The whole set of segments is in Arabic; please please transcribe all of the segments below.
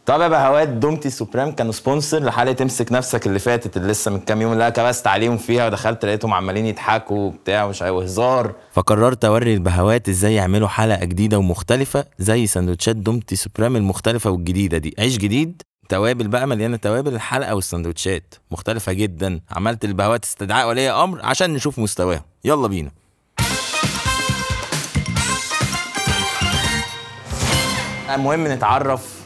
طب يا بهوات، دومتي سوبريم كانوا سبونسر لحلقه امسك نفسك اللي فاتت، اللي لسه من كام يوم، اللي انا كبست عليهم فيها ودخلت لقيتهم عمالين يضحكوا وبتاع ومش عارف هزار، فقررت اوري البهوات ازاي يعملوا حلقه جديده ومختلفه زي سندوتشات دومتي سوبريم المختلفه والجديده دي. عيش جديد، توابل بقى مليانه توابل، الحلقه والسندوتشات مختلفه جدا. عملت البهوات استدعاء ولي امر عشان نشوف مستواهم. يلا بينا. المهم نتعرف.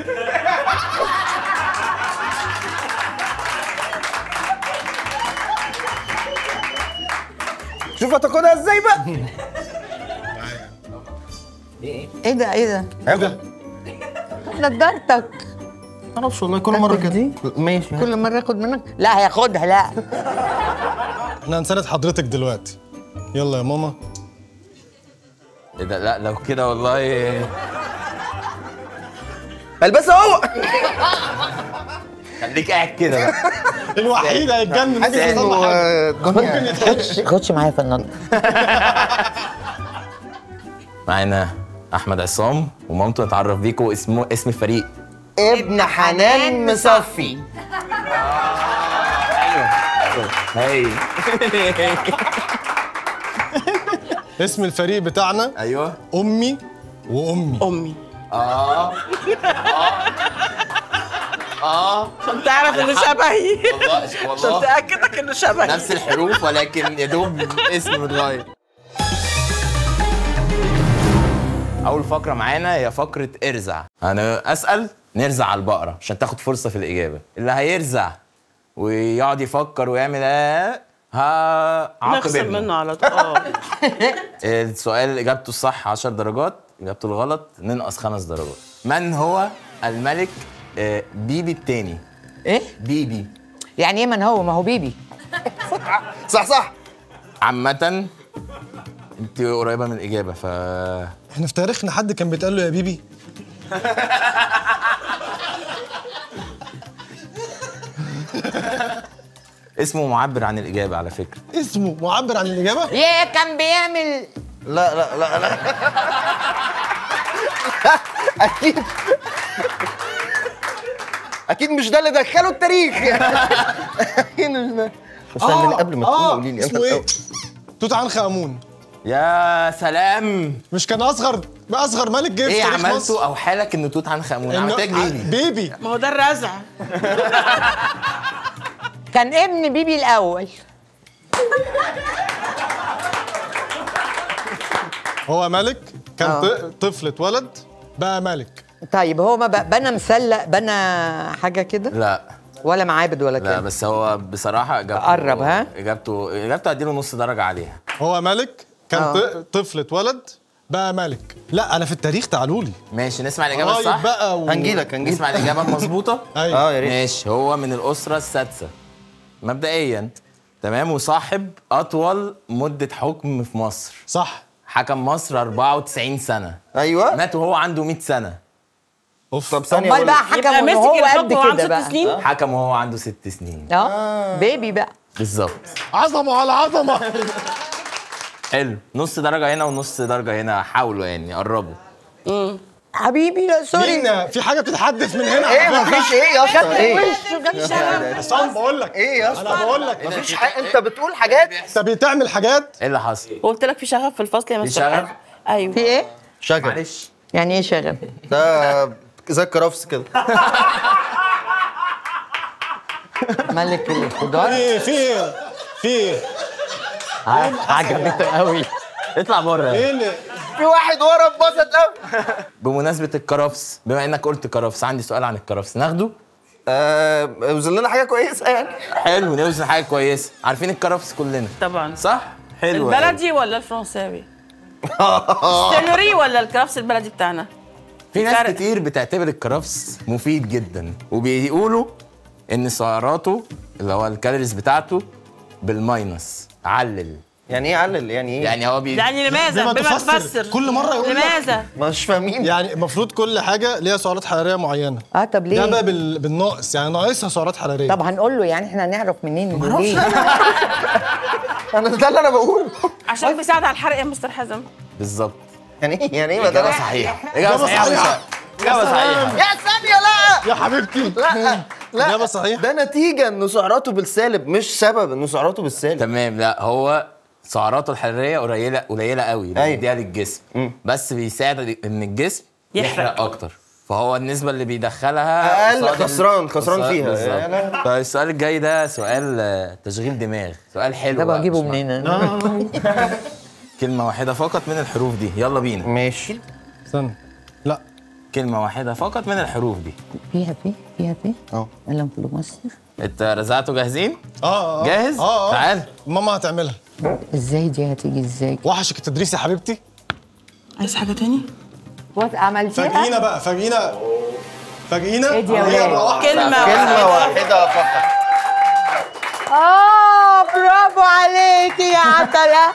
شوف هتاخدها ازاي بقى. ايه ده ايه ده؟ ايه ده؟ نضارتك معرفش والله، كل مره كده. ماشي، كل مرة اخد منك. لا هياخدها لا. احنا هنساند حضرتك دلوقتي. يلا يا ماما. ايه ده؟ لا لو كده والله البسها هو. خليك قاعد كده بقى. الوحيد هيتجنن. ممكن يتحرش. خدش معايا في النضارة. معانا احمد عصام ومامته. نتعرف بيكوا. اسم الفريق ابن حنان مصفي. هاي. اسم الفريق بتاعنا ايوه امي وامي. امي. عشان تعرف انه شبهي. عشان تاكدك انه شبهي. نفس الحروف ولكن يا دوب اسم متغير. اول فقره معانا هي فقره ارزع. انا اسال نرزع على البقره عشان تاخد فرصه في الاجابه. اللي هيرزع ويقعد يفكر ويعمل هعاقب نخسر منه على طول. السؤال اجابته الصح 10 درجات، اجابته الغلط ننقص 5 درجات. من هو الملك بيبي الثاني؟ ايه؟ بيبي يعني ايه من هو؟ ما هو بيبي. صح. عامة انت قريبة من الإجابة. احنا في تاريخنا حد كان بيتقال له يا بيبي؟ اسمه معبر عن الإجابة على فكرة. اسمه معبر عن الإجابة؟ يا كان بيعمل. لا اكيد مش ده اللي دخله التاريخ. اكيد مش ده. بس من قبل ما تقول قولي لي اسمه ايه؟ توت عنخ آمون. يا سلام. مش كان اصغر ملك جه في ايه تاريخ مصر؟ عملته او حالك ان توت عنخ آمون عملتك بيبي. ما هو ده الرزع. كان ابن بيبي الاول. هو ملك كان طفل اتولد بقى ملك. طيب هو ما بنى مسلق، بنى حاجه كده؟ لا ولا معابد ولا كده؟ لا بس هو بصراحة اجابته قرب. ها؟ اجابته اديله نص درجة عليها. هو ملك كان طفل اتولد بقى ملك. لا انا في التاريخ، تعالوا لي. ماشي نسمع الإجابة الصح بقى هنجيلك نسمع الإجابة المظبوطة. ايوه يا ريت. ماشي. هو من الأسرة السادسة مبدئيا، تمام، وصاحب أطول مدة حكم في مصر. صح. حكم مصر 94 سنة. ايوه. مات وهو عنده 100 سنة. اوف. طب ثانيه امال بقى حكم يبقى وهو مسك قد الحكم وهو كده عنده بقى. 6 سنين. حكم وهو عنده 6 سنين. بيبي بقى. بالظبط. عظمه على عظمه. حلو. نص درجة هنا ونص درجة هنا. حاولوا يعني قربوا. حبيبي لا سوري. مين في حاجه بتتحدث من هنا؟ ايه مفيش ايه يا اسطى؟ ايه؟ عصام بقول لك ايه يا اسطى؟ انا بقول لك مفيش حاجه. انت بتقول حاجات. انت بتعمل حاجات. ايه اللي حصل؟ قلت لك في شغف في الفصل يا مستر شغف؟ حازم. ايوه. في ايه؟ شجر. معلش. يعني ايه شغب؟ ده زي الكرفس كده. ملك الخضار. في عجبته قوي. اطلع بره. ايه اللي في واحد ورا اتبسط قوي. بمناسبة الكرفس، بما انك قلت كرفس، عندي سؤال عن الكرفس ناخده؟ وزن لنا حاجه كويسه يعني. حلو، نوزن حاجة كويسة. عارفين الكرفس كلنا طبعا. صح؟ حلو. البلدي ولا الفرنساوي؟ السيلوري ولا الكرفس البلدي بتاعنا؟ في ناس فرق. كتير بتعتبر الكرفس مفيد جدا وبيقولوا ان سعراته اللي هو الكالوريز بتاعته بالماينس. علل. يعني ايه علل؟ يعني ايه؟ يعني هو يعني لماذا؟ بما بما تفسر. تفسر كل مرة يقول لك. لماذا؟ مش فاهمين. يعني المفروض كل حاجه ليها سعرات حراريه معينه. طب ليه؟ ده بقى بالناقص، يعني ناقصها سعرات حراريه. طب هنقول له يعني احنا هنعرف منين ليه؟ انا ده اللي انا بقوله. عشان بيساعد على الحرق يا مستر حازم. بالظبط. يعني ايه؟ يعني ايه؟ إجابة صحيحة. إجابة صحيحة. إجابة صحيحة. يا ثانيه لا. يا حبيبتي. لا إجابة صحيحة. ده نتيجه انه سعراته بالسالب، مش سبب انه سعراته بالسالب. تمام. لا هو سعراته الحراريه قليله قوي اللي أيوة. بيديها للجسم، بس بيساعد ان الجسم يحرق اكتر، فهو النسبه اللي بيدخلها اقل خسران فيها. بالظبط. طيب السؤال الجاي ده سؤال تشغيل دماغ، سؤال حلو ده بقى، بجيبه مش منين كلمه واحده فقط من الحروف دي، يلا بينا. ماشي. استنى. لا كلمه واحده فقط من الحروف دي. فيها في قلم فلوماستر. انت رزعتوا جاهزين؟ اه جاهز؟ تعال. ماما هتعملها. ازاي دي هتيجي ازاي؟ وحشك التدريس يا حبيبتي. عايز حاجه تاني؟ عملتيها؟ فاجئينا بقى، فاجئينا. ايه دي يا ولاد؟ كلمه واحده فقط. برافو عليكي يا عسلة.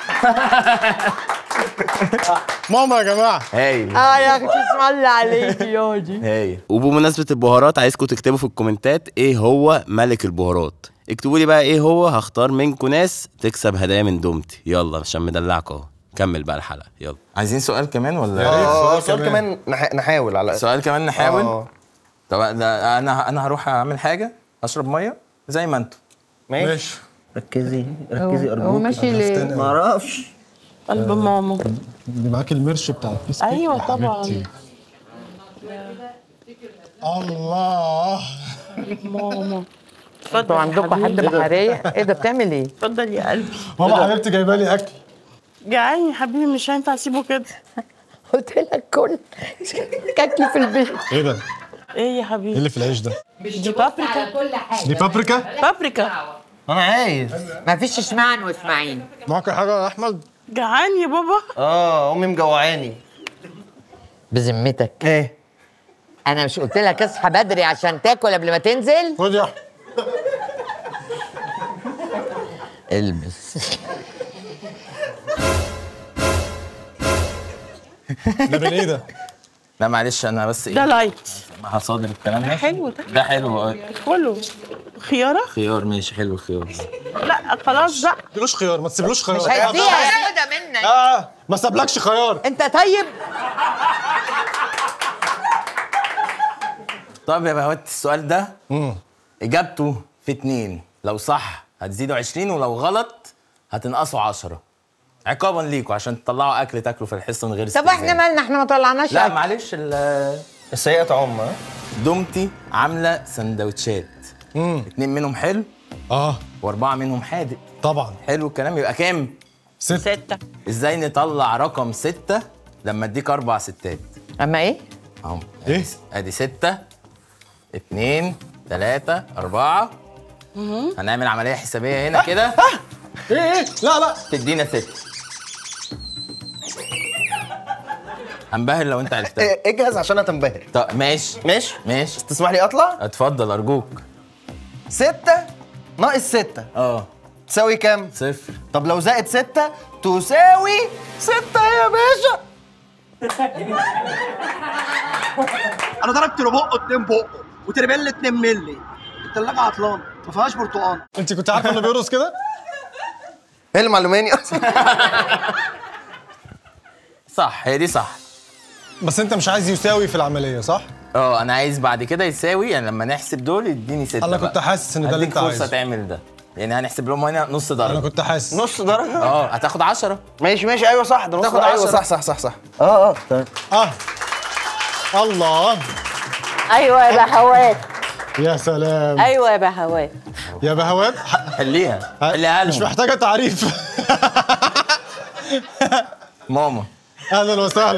ماما يا جماعه. هايل يا اختي اسم الله عليكي يا دي. هايل. وبمناسبه البهارات عايزكم تكتبوا في الكومنتات ايه هو ملك البهارات. اكتبوا لي بقى ايه هو، هختار منكم ناس تكسب هدايا من دومتي. يلا عشان مدلعكم اهو. كمل بقى الحلقه، يلا. عايزين سؤال كمان ولا؟ سؤال كمان نحاول على سؤال كمان نحاول. طب انا هروح اعمل حاجه، اشرب ميه زي ما انتم. ماشي. ركزي هو ارجوك. ماشي ليه؟ ما اعرفش. قلب ماما. معاك المرش بتاع البسكوت. ايوه طبعا. الله. ماما انتوا اتفضل عندكم حد بحرية؟ ايه ده بتعمل ايه؟ اتفضل يا قلبي. ماما حبيبتي جايبه لي اكل. جعان يا حبيبي، مش هينفع اسيبه كده. قلت لك كل كاكي في البيت. ايه ده؟ ايه يا ايه حبيبي؟ اللي في العيش ده؟ دي بابريكا. دي بابريكا؟ بابريكا. انا عايز. مفيش اسمعن واسماعين. معاك حاجه يا احمد؟ جعان يا بابا. امي مجوعاني. بذمتك ايه؟ انا مش قلت لك اصحى بدري عشان تاكل قبل ما تنزل؟ خد يا احمد. البس. ده من ايه ده؟ لا معلش انا بس ده لايت. هصادر الكلام ده. حلو ده. ده حلو. كله خياره. خيار ماشي، حلو الخيار. لا خلاص بقى. ما تديلوش خيار، ما تسيبلوش خيار. مش هيديها هياخدها منك. ما سابلكش خيار. انت طيب. طب يا بهوات السؤال ده اجابته في 2، لو صح هتزيدوا 20 ولو غلط هتنقصوا 10 عقابا ليكوا عشان تطلعوا اكل تاكلوا في الحصه من غير طب احنا مالنا، احنا ما طلعناش لا أكل. معلش السيئة تعم. دومتي عامله سندوتشات 2 منهم حلو و4 منهم حادق. طبعا. حلو الكلام. يبقى كام؟ 6. ازاي نطلع رقم 6 لما اديك 4 ستات؟ اما ايه؟ اهو. ايه؟ ادي 6 2 3 4. هنعمل عمليه حسابيه هنا كده. ايه لا تدينا 6. هنبهر لو انت عرفتها. اجهز عشان هتنبهر. طب ماشي ماشي. تسمح لي اطلع؟ اتفضل ارجوك. 6 ناقص 6 تساوي كام؟ 0. طب لو زائد 6 تساوي 6 يا باشا. انا ضربت له بقه 2 بقه وتربل 2 مللي. التلاجة عطلانه ما فيهاش برتقال. انت كنت عارفه انه بيرقص كده؟ ايه اللي معلوماني اصلا؟ صح، هي دي صح. بس انت مش عايز يساوي في العمليه صح؟ انا عايز بعد كده يساوي، يعني لما نحسب دول يديني 6. انا كنت حاسس ان ده اللي انت فرصه عايزه. تعمل ده، يعني هنحسب لهم هنا نص درجه. انا كنت حاسس نص درجه. هتاخد 10. ماشي ايوه صح، ده نص تاخد درجه. ايوه 10. صح. طيب. الله. ايوه يا بهوات. يا سلام. ايوه يا بهوات. يا بهوات حليها مش محتاجه تعريف. ماما اهلا وسهلا.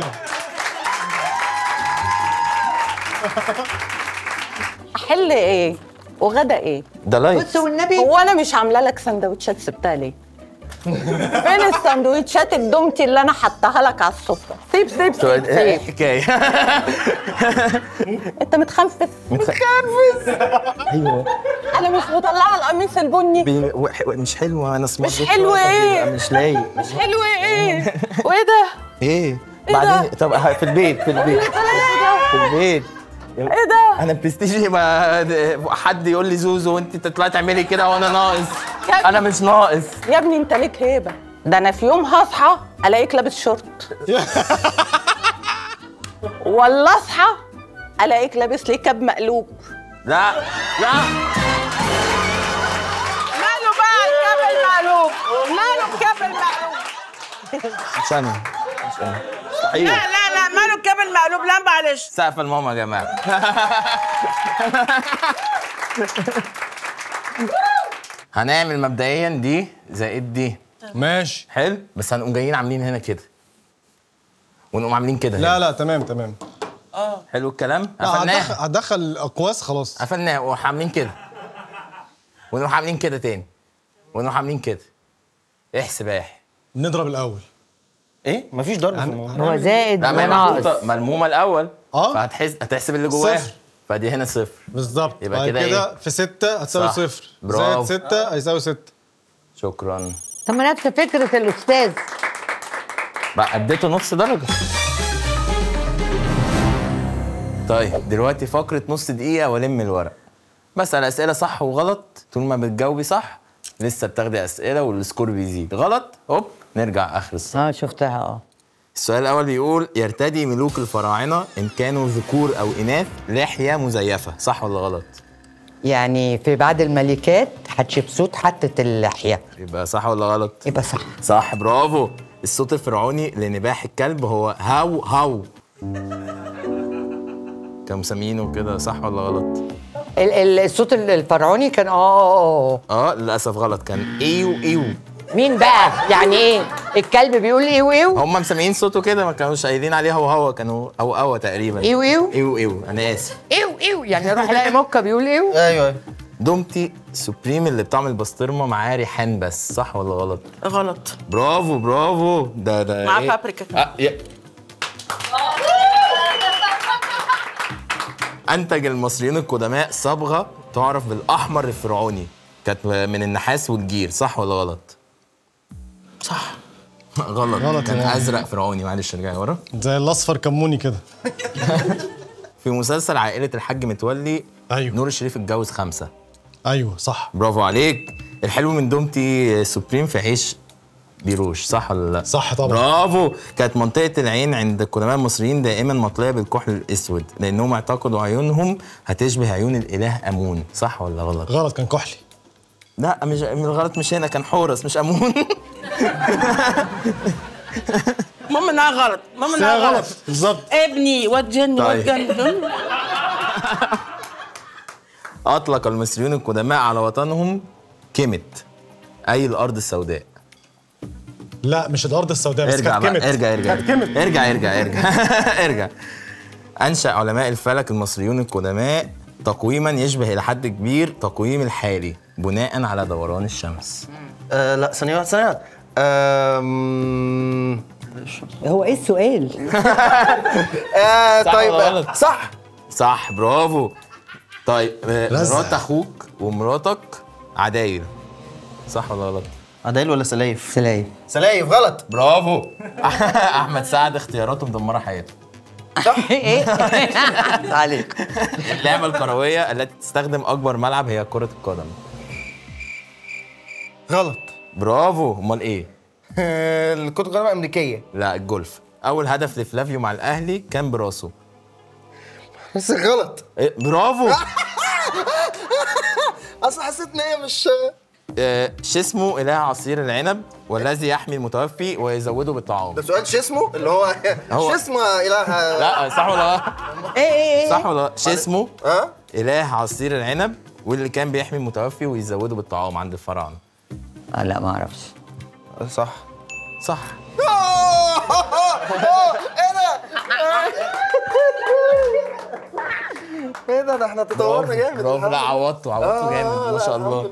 احل ايه وغدا ايه؟ ده لايت. بص والنبي هو انا مش عامله لك سندوتشات سبتها ليه؟ فين السندوتشات الدومتي اللي انا حطاها لك على السفره؟ سيب ايه الحكايه؟ انت متخنفس. ايوه انا مش مطلعه القميص البني. مش حلوه. انا سمعت مش حلو ايه؟ مش لايق. مش حلو ايه؟ وايه ده؟ ايه بعدين؟ طب في البيت في البيت ايه ده؟ انا برستيجي حد يقول لي زوزو وانت تطلعي تعملي كده وانا ناقص. يا انا مش ناقص يا ابني، انت ليك هيبه. ده انا في يوم هصحى الاقيك لابس شورت، ولا اصحى الاقيك لابس لي كاب مقلوب. لا لا ماله بقى الكاب المقلوب؟ ماله الكاب المقلوب؟ مش انا لا لا لا ماله الكاب المقلوب؟ لا معلش. سقف الماما يا جماعه. هنعمل مبدئيا دي زائد دي. ماشي حلو، بس هنقوم جايين عاملين هنا كده ونقوم عاملين كده. لا لا تمام تمام. حلو الكلام. قفلناها. هتدخل الاقواس خلاص. قفلناها ونروح عاملين كده ونروح عاملين كده تاني ونروح عاملين كده. احسب يا يحيى. نضرب الاول. ايه؟ مفيش ضرب في الموضوع. هو زائد لا، ما هي وناقص. محطوطه ملمومه الاول. فهتحسب هتحسب اللي جواها. صفر. فدي هنا صفر بالظبط. يبقى كده ايه؟ في 6 هتساوي صح. صفر. برافو. زائد 6 هيساوي 6. شكرا. طب ما نفس فكره الاستاذ بقى اديته نص درجه. طيب دلوقتي فقره نص دقيقه والم الورق. بسأل اسئله صح وغلط. طول ما بتجاوبي صح لسه بتاخدي اسئله والسكور بيزيد. غلط هوب نرجع اخر الصف. شفتها. السؤال الاول بيقول يرتدي ملوك الفراعنه ان كانوا ذكور او اناث لحيه مزيفه. صح ولا غلط؟ يعني في بعض الملكات حتشبسوت حطت اللحيه. يبقى صح ولا غلط؟ يبقى صح. صح برافو. الصوت الفرعوني لنباح الكلب هو هاو هاو. كانوا مسمينه كده. صح ولا غلط؟ الصوت الفرعوني كان للاسف غلط. كان ايو ايو. مين بقى؟ يعني ايه؟ الكلب بيقول ايو ايو؟ هم مسميين صوته كده، ما كانوش قايلين عليه هو هو، كانوا او او تقريبا. ايو ايو؟ ايو ايو. انا اسف. ايو ايو يعني اروح الاقي موكا بيقول ايو؟ ايوه. دومتي سوبريم اللي بطعم البسطرمه معاه ريحان بس. صح ولا غلط؟ غلط. برافو برافو. ده مع إيه؟ بابريكا. انتج المصريين القدماء صبغه تعرف بالاحمر الفرعوني، كانت من النحاس والجير. صح ولا غلط؟ صح. غلط. غلط كان يعني. ازرق فرعوني. معلش ارجعي ورا. زي الاصفر كموني كده. في مسلسل عائله الحاج متولي ايوه نور الشريف اتجوز 5. ايوه صح. برافو عليك. الحلو من دومتي سوبريم في عيش بيروش. صح ولا لا؟ صح طبعا. برافو. كانت منطقة العين عند القدماء المصريين دائما مطلية بالكحل الأسود لأنهم اعتقدوا عيونهم هتشبه عيون الإله أمون. صح ولا غلط؟ غلط، كان كحلي. لا مش الغلط مش هنا، كان حورس مش أمون. المهم انها غلط. المهم انها غلط. بالظبط. ابني وجني طيب. وجني. أطلق المصريون القدماء على وطنهم كيمت أي الأرض السوداء. لا مش الارض السوداء، بس ارجع كانت بقى. كمت. ارجع كانت كمت. ارجع. أنشأ علماء الفلك المصريون القدماء تقويما يشبه إلى حد كبير تقويم الحالي بناء على دوران الشمس. لا ثانية واحدة. هو ايه السؤال؟ طيب صح. صح برافو. طيب رزق. مرات أخوك ومراتك عدايل. صح ولا غلط؟ عدايل ولا سلايف؟ سلايف. سلايف. غلط. برافو. أحمد سعد اختياراته مدمرة حياته. ايه؟ عليك. اللعبة الكروية التي تستخدم أكبر ملعب هي كرة القدم. غلط. برافو. أمال إيه؟ كرة القدم الأمريكية. لا الجولف. أول هدف لفلافيو مع الأهلي كان براسه. بس غلط. إيه؟ برافو. أصل حسيت إن هي مش شو اسمه إله عصير العنب والذي يحمي المتوفي ويزوده بالطعام. ده سؤال شو اسمه اللي هو هو. شو اسمه إله. لا صح ولا غلط؟ ايه صح ولا غلط؟ شو اسمه ها؟ إله عصير العنب واللي كان بيحمي المتوفي ويزوده بالطعام عند الفراعنة. لا ما اعرفش. صح. صح. ايه ده احنا تطورنا جامد. برافو. لا عوضته جامد ما شاء الله.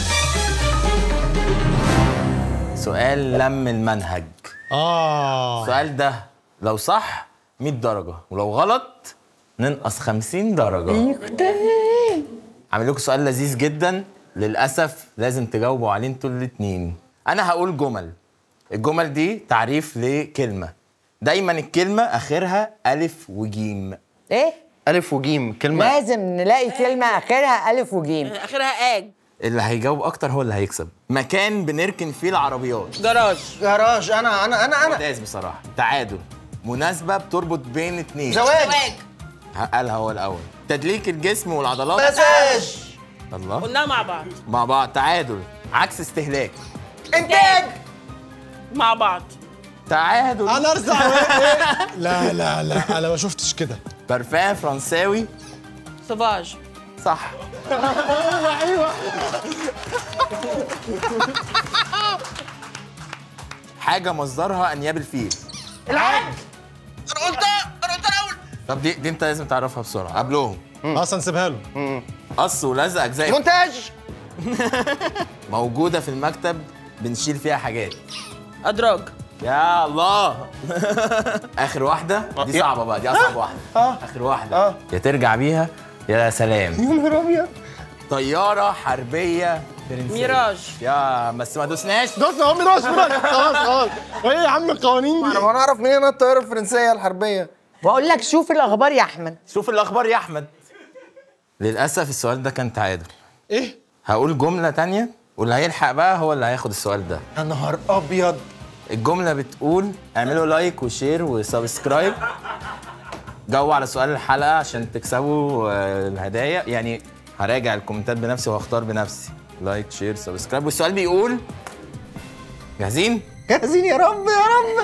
سؤال لم المنهج. السؤال ده لو صح 100 درجة ولو غلط ننقص 50 درجة. عامل لكم سؤال لذيذ جدا، للأسف لازم تجاوبوا عليه انتوا الاتنين. أنا هقول جمل، الجمل دي تعريف لكلمة، دايما الكلمة آخرها ألف وجيم. ايه؟ ألف وجيم كلمة. لازم نلاقي كلمة آخرها ألف وجيم. اخرها اج. اللي هيجاوب أكتر هو اللي هيكسب. مكان بنركن فيه العربيات. جراج. جراج. أنا ممتاز بصراحة. تعادل. مناسبة بتربط بين اتنين. زواج. قالها هو الاول. تدليك الجسم والعضلات. مساج. الله. قلناها مع بعض. مع بعض. تعادل. عكس استهلاك. انتاج. مع بعض. تعادل. انا ارزع لا لا لا انا ما شفتش كده. برفان فرنساوي. سوفاج. صح. حاجة مصدرها أنياب الفيل. العج. انا قلتها الاول. طب دي أنت لازم تعرفها بسرعة قبلهم. اصلا نسيبها له. قص ولزق أجزاء مونتاج. موجودة في المكتب بنشيل فيها حاجات. ادراج. يا الله. آخر واحدة دي صعبة بقى، دي أصعب واحدة. آخر واحدة. يا ترجع بيها يا سلام. يا نهار ابيض. طيارة حربية فرنسية. ميراج. يا بس ما دوسناش. دوسنا اهو ميراج خلاص. ايه يا عم القوانين دي؟ انا هنعرف منين الطياره الفرنسيه الحربيه؟ بقول لك شوف الاخبار يا احمد. شوف الأخبار يا أحمد. للأسف السؤال ده كان تعادل. ايه؟ هقول جملة تانية واللي هيلحق بقى هو اللي هياخد السؤال ده. يا نهار ابيض. الجملة بتقول اعملوا لايك وشير وسبسكرايب. جاوبوا على سؤال الحلقة عشان تكسبوا الهدايا. يعني هراجع الكومنتات بنفسي وهختار بنفسي. لايك شير سبسكرايب. والسؤال بيقول جاهزين؟ جاهزين يا رب يا رب.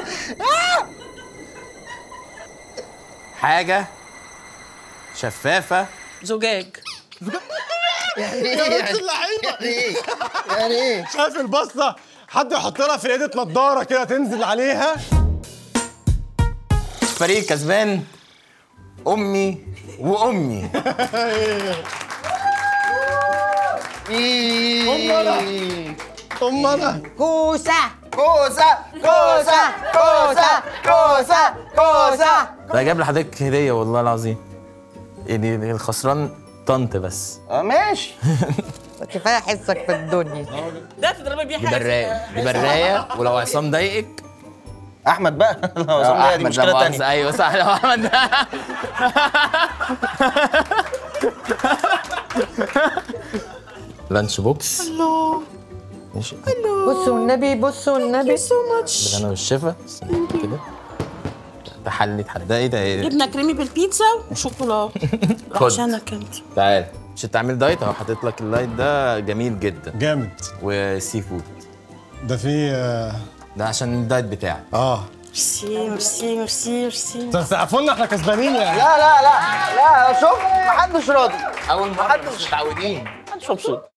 حاجة شفافة. زجاج. يعني يا بنت اللعيبه. يعني ايه؟ شايف البصه؟ حد يحط لها في ايدة نضاره كده تنزل عليها. فريق كسبان أمي وأمي. انا كوسه كوسه كوسه كوسه كوسه كوسه. ده جايب لحضرتك هدية والله العظيم. يعني الخسران طنط بس. ماشي. كفايه حسك في الدنيا. ده تضربي بيه دي حاجه. براية دي براية. ولو عصام ضايقك احمد بقى. لو عصام دي لا مشكله مؤاخذة. تانية. ايوه صح. لو احمد لانش بوكس. الله. ماشي. بصوا النبي بصوا النبي. بالهنا والشفا. كده تحلي تحدي ده. جبنه كريمي بالبيتزا وشوكولاته. خد. عشانك انت. تعال مش هتعمل دايت اهو. حاطط لك اللايت ده جميل جدا. جامد. وسي فود. ده في ده عشان الدايت بتاعك. ميرسي ميرسي ميرسي ميرسي. تعرفوا لنا احنا كسبانين يعني. لا لا لا لا شوف محدش راضي. اول مره مش متعودين. محدش مبسوط.